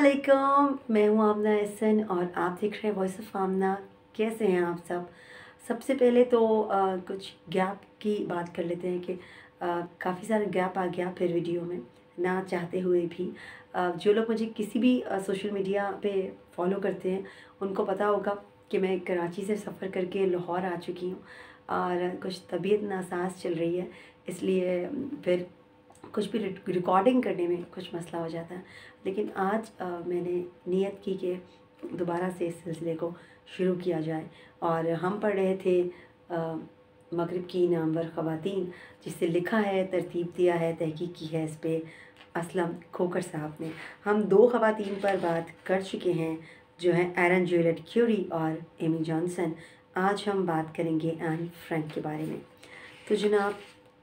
अस्सलामुअलैकुम, मैं हूँ आमना एहसन और आप देख रहे हैं वॉइस ऑफ आमना। कैसे हैं आप सब? सबसे पहले तो कुछ गैप की बात कर लेते हैं कि काफ़ी सारा गैप आ गया फिर वीडियो में, ना चाहते हुए भी। जो लोग मुझे किसी भी सोशल मीडिया पे फॉलो करते हैं उनको पता होगा कि मैं कराची से सफ़र करके लाहौर आ चुकी हूँ और कुछ तबीयत नासाज चल रही है, इसलिए फिर कुछ भी रिकॉर्डिंग करने में कुछ मसला हो जाता है। लेकिन आज मैंने नियत की कि दोबारा से इस सिलसिले को शुरू किया जाए और हम पढ़ रहे थे मगरिब की नामवर ख़वातीन, जिससे लिखा है, तरतीब दिया है, तहकीक की है इस पे असलम खोकर साहब ने। हम दो ख़वातीन पर बात कर चुके हैं जो हैं एरन ज्वेलेट क्यूरी और एमी जॉनसन। आज हम बात करेंगे एन फ्रैंक के बारे में। तो जनाब,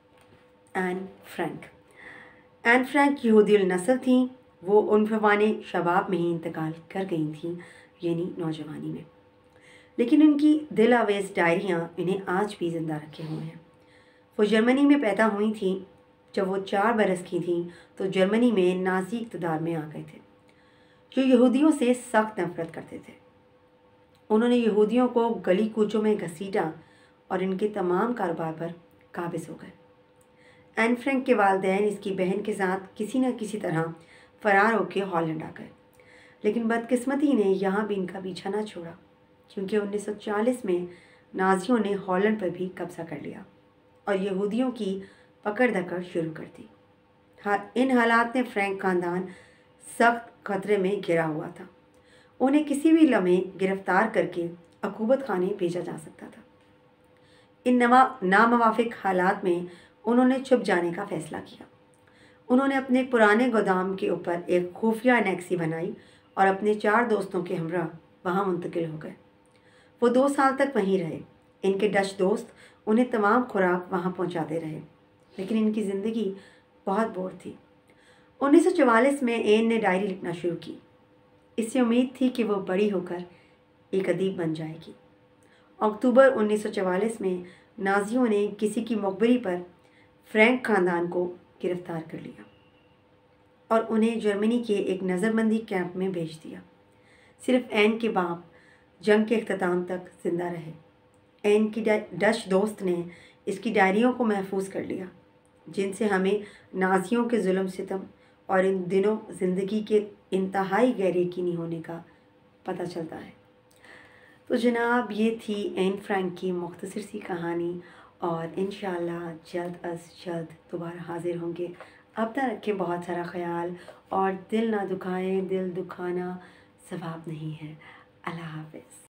एन फ्रैंक यहूदी नस्ल थी। वो उनफवाने शबाब में ही इंतकाल कर गई थी, यानी नौजवानी में। लेकिन उनकी दिल आवेज़ डायरियाँ इन्हें आज भी ज़िंदा रखे हुए हैं। वो जर्मनी में पैदा हुई थी। जब वो 4 बरस की थी तो जर्मनी में नाज़ी इक़्तिदार में आ गए थे, जो यहूदियों से सख्त नफरत करते थे। उन्होंने यहूदियों को गली कूचों में घसीटा और इनके तमाम कारोबार पर काबिज़ हो गए। एन फ्रैंक के वालिदैन इसकी बहन के साथ किसी न किसी तरह फ़रार होकर हॉलैंड आ गए, लेकिन बदकिस्मती ने यहाँ भी इनका पीछा न छोड़ा, क्योंकि 1940 में नाजियों ने हॉलैंड पर भी कब्ज़ा कर लिया और यहूदियों की पकड़ धकड़ शुरू कर दी। इन हालात में फ्रैंक ख़ानदान सख्त ख़तरे में घिरा हुआ था। उन्हें किसी भी लम्हे गिरफ्तार करके अकूबत खाने भेजा जा सकता था। इन नामवाफिक हालात में उन्होंने छुप जाने का फ़ैसला किया। उन्होंने अपने पुराने गोदाम के ऊपर एक खुफिया एनेक्सी बनाई और अपने 4 दोस्तों के हमरा वहाँ मुंतकिल हो गए। वो 2 साल तक वहीं रहे। इनके डच दोस्त उन्हें तमाम खुराक वहाँ पहुँचाते रहे, लेकिन इनकी ज़िंदगी बहुत बोर थी। 1944 में एन ने डायरी लिखना शुरू की। इससे उम्मीद थी कि वो बड़ी होकर एक अदीब बन जाएगी। अक्टूबर 1944 में नाजियों ने किसी की मुखबिरी पर फ्रैंक ख़ानदान को गिरफ्तार कर लिया और उन्हें जर्मनी के एक नज़रबंदी कैंप में भेज दिया। सिर्फ एन के बाप जंग के अख्ताम तक ज़िंदा रहे। एन की डच दोस्त ने इसकी डायरियों को महफूज कर लिया, जिनसे हमें नाजियों के जुल्म सितम और इन दिनों ज़िंदगी के इंतहाई गैर यकीनी होने का पता चलता है। तो जनाब, ये थी एन फ्रैंक की मुख्तसर सी कहानी और इंशाअल्लाह जल्द अज़ जल्द दोबारा हाज़िर होंगे। अपना रखें बहुत सारा ख्याल और दिल ना दुखाएं, दिल दुखाना सवाब नहीं है। अल्लाह हाफ़िज़।